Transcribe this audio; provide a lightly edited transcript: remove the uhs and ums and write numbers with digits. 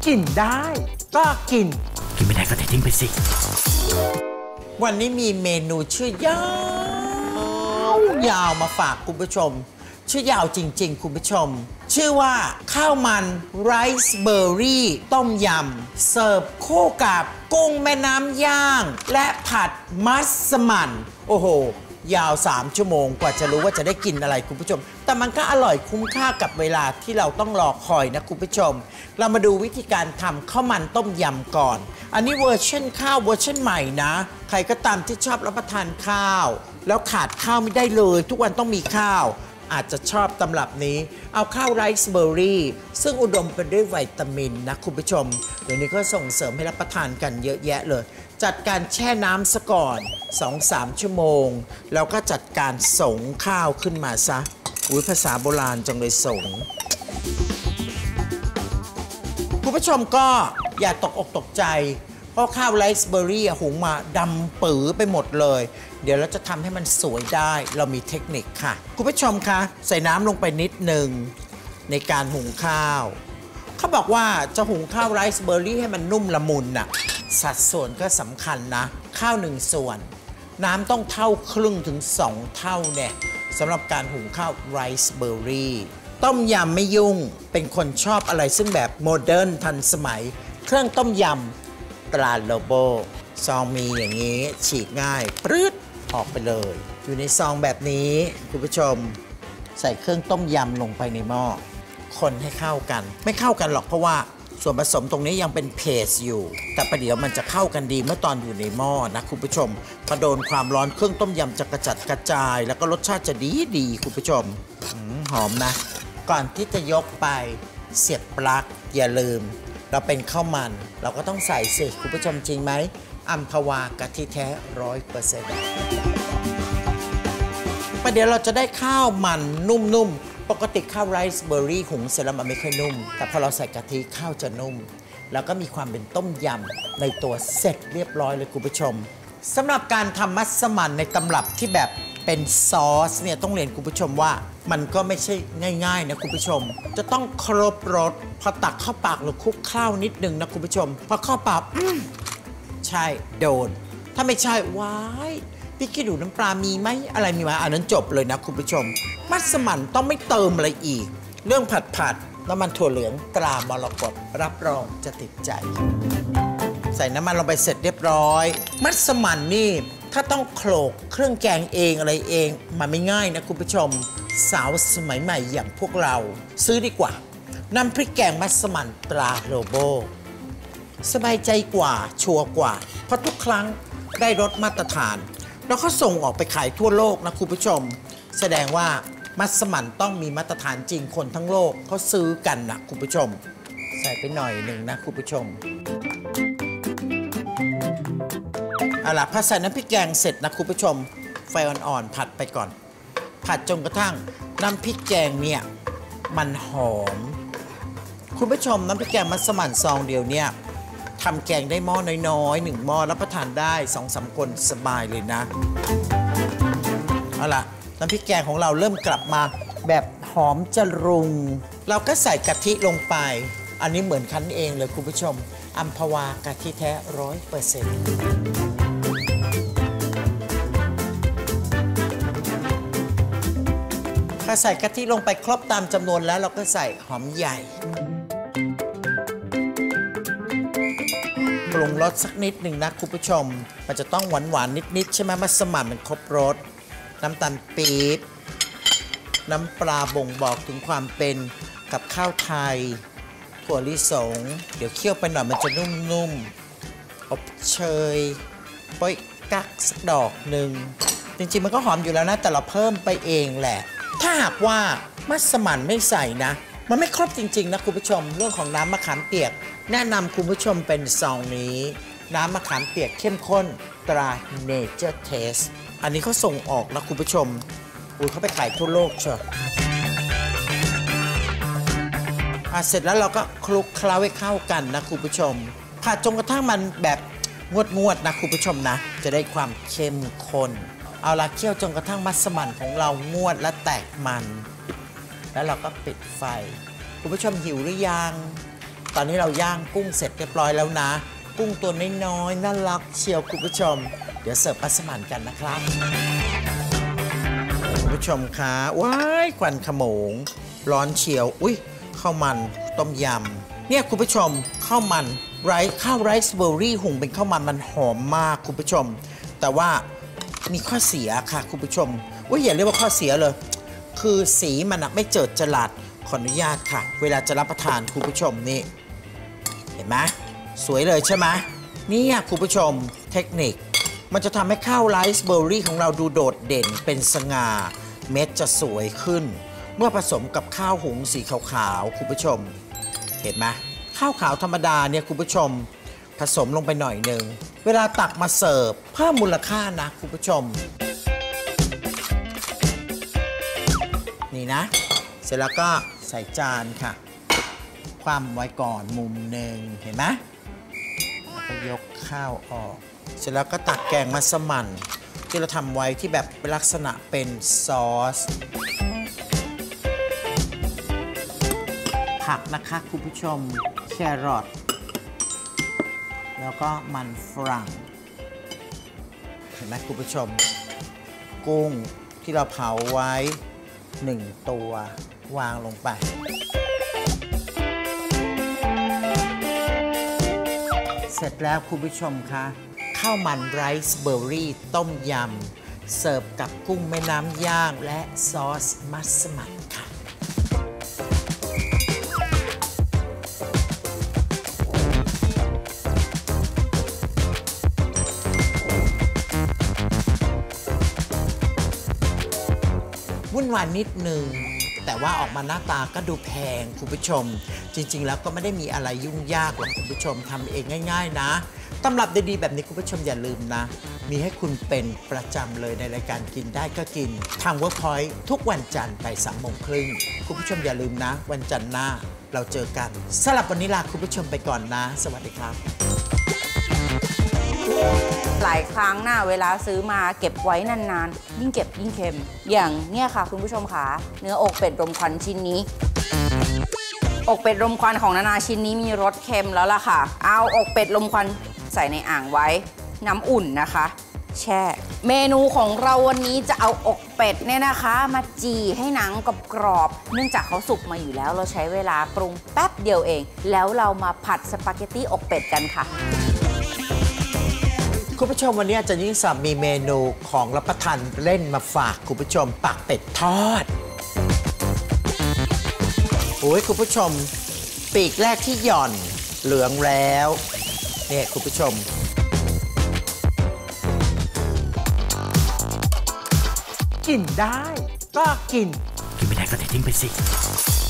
กินได้ก็กินไม่ได้ก็ทิ้งไปสิวันนี้มีเมนูชื่อยาวมาฝากคุณผู้ชมชื่อยาวจริงๆคุณผู้ชมชื่อว่าข้าวมันไรซ์เบอร์รี่ต้มยำเสิร์ฟคู่กับกุ้งแม่น้ำย่างและผัดมัสมั่นโอ้โหยาว3 ชั่วโมงกว่าจะรู้ว่าจะได้กินอะไรคุณผู้ชมแต่มันก็อร่อยคุ้มค่ากับเวลาที่เราต้องรอคอยนะคุณผู้ชมเรามาดูวิธีการทำข้าวมันต้มยำก่อนอันนี้เวอร์ชันข้าวเวอร์ชันใหม่นะใครก็ตามที่ชอบรับประทานข้าวแล้วขาดข้าวไม่ได้เลยทุกวันต้องมีข้าวอาจจะชอบตำรับนี้เอาข้าวไรซ์เบอร์รี่ซึ่งอุดมไปด้วยวิตามินนะคุณผู้ชมเดี๋ยวนี้ก็ส่งเสริมให้รับประทานกันเยอะแยะเลยจัดการแช่น้ำซะก่อน 2-3 ชั่วโมงแล้วก็จัดการสงข้าวขึ้นมาซะภาษาโบราณจังเลยสงคุณผู้ชมก็อย่าตกอกตกใจเพราะข้าวไรซ์เบอร์รี่หุงมาดำปื๋อไปหมดเลยเดี๋ยวเราจะทำให้มันสวยได้เรามีเทคนิคค่ะคุณผู้ชมคะใส่น้ำลงไปนิดหนึ่งในการหุงข้าวเขาบอกว่าจะหุงข้าวไรซ์เบอร์รี่ให้มันนุ่มละมุนน่ะสัดส่วนก็สำคัญนะข้าว1 ส่วนน้ำต้องเท่าครึ่งถึง2 เท่าเนี่ยสำหรับการหุงข้าวไรซ์เบอร์รี่ต้มยำไม่ยุ่งเป็นคนชอบอะไรซึ่งแบบโมเดิร์นทันสมัยเครื่องต้มยำตราโลโบซองมีอย่างนี้ฉีกง่ายปรื๊ดออกไปเลยอยู่ในซองแบบนี้คุณผู้ชมใส่เครื่องต้มยำลงไปในหม้อคนให้เข้ากันไม่เข้ากันหรอกเพราะว่าส่วนผสมตรงนี้ยังเป็นเพสอยู่แต่ประเดี๋ยวมันจะเข้ากันดีเมื่อตอนอยู่ในหม้อนะคุณผู้ชมพอโดนความร้อนเครื่องต้มยำจะกระจัดกระจายแล้วก็รสชาติจะดีคุณผู้ชมหอมนะก่อนที่จะยกไปเสียบปลั๊กอย่าลืมเราเป็นข้าวมันเราก็ต้องใส่สิคุณผู้ชมจริงไหมอัมพวากะทิแท้ 100%ประเดี๋ยวเราจะได้ข้าวมันนุ่มๆปกติข้าวไรซ์เบอร์รี่หุงเสร็จแล้วมันไม่ค่อยนุ่มแต่พอเราใส่กะทิข้าวจะนุ่มแล้วก็มีความเป็นต้มยำในตัวเสร็จเรียบร้อยเลยคุณผู้ชมสำหรับการทำมัสมั่นในตำรับที่แบบเป็นซอสเนี่ยต้องเรียนคุณผู้ชมว่ามันก็ไม่ใช่ง่ายๆนะคุณผู้ชมจะต้องครบรสพอตักเข้าปากหรือคลุกข้าวนิดนึงนะคุณผู้ชมพอเข้าปากใช่โดนถ้าไม่ใช่ว้ายพี่ขี้ดูน้ำปลามีไหมอะไรมีไหมอันนั้นจบเลยนะคุณผู้ชมมัสมั่นต้องไม่เติมอะไรอีกเรื่องผัดน้ำมันถั่วเหลืองตรามรกตรับรองจะติดใจใส่น้ำมันลงไปเสร็จเรียบร้อยมัสมั่นนี่ถ้าต้องโขลกเครื่องแกงเองอะไรเองมันไม่ง่ายนะคุณผู้ชมสาวสมัยใหม่อย่างพวกเราซื้อดีกว่าน้ำพริกแกงมัสมั่นตราโลโบสบายใจกว่าชัวร์กว่าเพราะทุกครั้งได้รสมาตรฐานแล้วเขาส่งออกไปขายทั่วโลกนะคุณผู้ชมแสดงว่ามัสมั่นต้องมีมาตรฐานจริงคนทั้งโลกเขาซื้อกันนะคุณผู้ชมใส่ไปหน่อยหนึ่งนะคุณผู้ชมเอาล่ะพอใส่น้ำพริกแกงเสร็จนะคุณผู้ชมไฟอ่อนๆผัดไปก่อนผัดจนกระทั่งน้ำพริกแกงเนี่ยมันหอมคุณผู้ชมน้ำพริกแกงมัสมั่นซองเดียวเนี่ยทำแกงได้หม้อน้อยๆ1 หม้อรับประทานได้ 2-3 คนสบายเลยนะเอาล่ะน้ำพริกแกงของเราเริ่มกลับมาแบบหอมจรุงเราก็ใส่กะทิลงไปอันนี้เหมือนคั้นเองเลยคุณผู้ชมอัมพวากะทิแท้ 100%พอใส่กะทิลงไปครบตามจำนวนแล้วเราก็ใส่หอมใหญ่ปรุงรสสักนิดหนึ่งนะคุณผู้ชมมันจะต้องหวานนิดใช่ไหมมัสมั่นมันครบรสน้ำตาลปี๊บน้ำปลาบ่งบอกถึงความเป็นกับข้าวไทยถั่วลิสงเดี๋ยวเคี่ยวไปหน่อยมันจะนุ่มๆอบเชยป้อยกั๊กสักดอกหนึ่งจริงๆมันก็หอมอยู่แล้วนะแต่เราเพิ่มไปเองแหละถ้าหากว่ามัสมั่นไม่ใส่นะมันไม่ครบจริงๆนะคุณผู้ชมเรื่องของน้ำมะขามเปียกแนะนำคุณผู้ชมเป็นซองนี้น้ำมะขามเปียกเข้มข้นตรา Nature Taste อันนี้เขาส่งออกนะคุณผู้ชมเขาไปขายทั่วโลกเชียวเสร็จแล้วเราก็คลุกเคล้าให้เข้ากันนะคุณผู้ชมผัดจนกระทั่งมันแบบงวดนะคุณผู้ชมนะจะได้ความเข้มข้นเอาละเคี่ยวจนกระทั่งมัสมั่นของเรางวดและแตกมันแล้วเราก็ปิดไฟคุณผู้ชมหิวหรือยังตอนนี้เราย่างกุ้งเสร็จเรียบร้อยแล้วนะกุ้งตัวน้อยๆน่ารักเชียวคุณผู้ชมเดี๋ยวเสิร์ฟมัสมั่นกันนะครับคุณผู้ชมคะว้ายควันขโมงร้อนเชียวอุ้ยข้าวมันต้มยำเนี่ยคุณผู้ชมข้าวมันข้าวไรซ์เบอร์รี่หุงเป็นข้าวมันหอมมากคุณผู้ชมแต่ว่ามีข้อเสียค่ะคุณผู้ชมว่าอย่าเรียกว่าข้อเสียเลยคือสีมันไม่เจิดจรัสขออนุญาตค่ะเวลาจะรับประทานคุณผู้ชมนี่เห็นไหมสวยเลยใช่ไหมนี่คุณผู้ชมเทคนิคมันจะทำให้ข้าวไรซ์เบอร์รี่ของเราดูโดดเด่นเป็นสง่าเม็ดจะสวยขึ้นเมื่อผสมกับข้าวหุงสีขาวๆคุณผู้ชมเห็นไหมข้าวขาวธรรมดาเนี่ยคุณผู้ชมผสมลงไปหน่อยหนึ่งเวลาตักมาเสิร์ฟเพิ่มมูลค่านะคุณผู้ชมนี่นะเสร็จแล้วก็ใส่จานค่ะคว่ำไว้ก่อนมุมหนึ่งเห็นไหมแล้วก็ยกข้าวออกเสร็จแล้วก็ตักแกงมัสมั่นที่เราทำไว้ที่แบบลักษณะเป็นซอสผักนะคะคุณผู้ชมแครอทแล้วก็มันฝรั่งเห็นไหมคุณผู้ชมกุ้งที่เราเผาไว้1ตัววางลงไปเสร็จแล้วคุณผู้ชมคะข้าวมันไรซ์เบอร์รี่ต้มยำเสิร์ฟกับกุ้งแม่น้ำย่างและซอสมัสมั่นค่ะวุ่นวายนิดนึงแต่ว่าออกมาหน้าตาก็ดูแพงคุณผู้ชมจริงๆแล้วก็ไม่ได้มีอะไรยุ่งยากหรอกคุณผู้ชมทำเองง่ายๆนะตำรับดีๆแบบนี้คุณผู้ชมอย่าลืมนะมีให้คุณเป็นประจำเลยในรายการกินได้ก็กินทาง Workpoint ทุกวันจันทร์บ่าย 3:30 น.คุณผู้ชมอย่าลืมนะวันจันทร์หน้าเราเจอกันสำหรับวันนี้ลาคุณผู้ชมไปก่อนนะสวัสดีครับหลายครั้งนะเวลาซื้อมาเก็บไว้นานๆยิ่งเก็บยิ่งเค็มอย่างเนี่ยค่ะคุณผู้ชมค่ะเนื้ออกเป็ดรมควันชิ้นนี้อกเป็ดรมควันของนานาชิ้นนี้มีรสเค็มแล้วล่ะค่ะเอาอกเป็ดรมควันใส่ในอ่างไว้น้ำอุ่นนะคะแช่เมนูของเราวันนี้จะเอาอกเป็ดเนี่ยนะคะมาจี่ให้หนังกรอบเนื่องจากเขาสุกมาอยู่แล้วเราใช้เวลาปรุงแป๊บเดียวเองแล้วเรามาผัดสปาเกตตี้อกเป็ดกันค่ะคุณผู้ชมวันนี้อาจารย์ยิ่งศักดิ์มีเมนูของรับประทานเล่นมาฝากคุณผู้ชมปากเป็ดทอดโอ้ยคุณผู้ชมปีกแรกที่หย่อนเหลืองแล้วเนี่ยคุณผู้ชมกินได้ก็กินไม่ได้ก็ทิ้งไปสิ